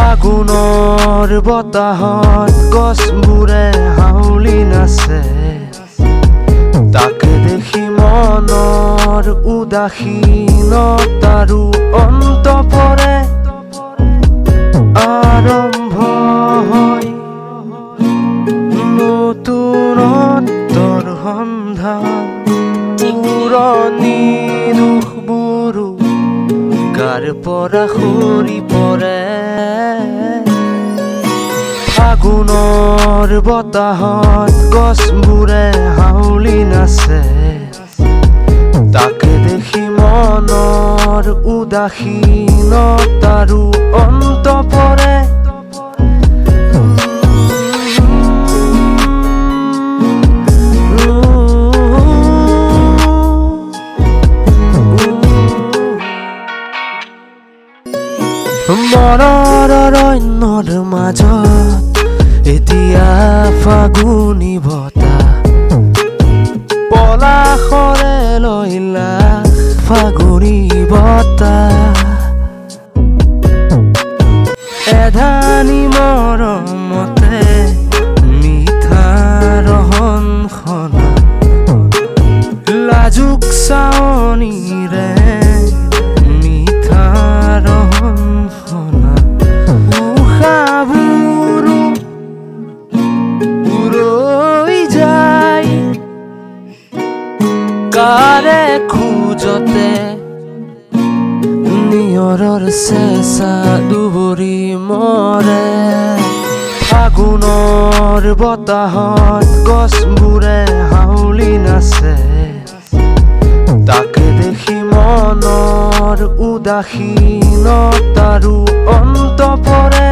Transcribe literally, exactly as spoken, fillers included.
ফাগুনৰ বতাহত গছবোৰে হাউলি নাচে, তাকে দেখি মনৰ উদাসীনতাৰো অন্ত পৰে। আৰম্ভ হয় নতুনত্বৰ সন্ধান, পুৰণি দুখবোৰো গাৰ পৰা সৰি পৰে। ফাগুনৰ বতাহত গছবোৰে হাউলি নাচে, তাকে দেখি মনৰ উদাসীনতাৰো অন্ত পৰে। মনৰ অৰণ্যৰ মাজত এতিয়া ফাগুনী বতাহ, পলাশৰে লইলা ফাগুনী বতাহ। এধানি মৰমতে মিঠা ৰহনখনা, লাজুক চাৱনীৰে মিঠা ৰহনখনা। উশাহবোৰো উৰৈ যায় কাৰে খোজতে, নিয়ৰৰ চেঁচা দুবৰি মৰে। ফাগুনৰ বতাহত গছবোৰে হাউলি নাচে, তাকে দেখি মনৰ উদাসীনতাৰো অন্ত পৰে।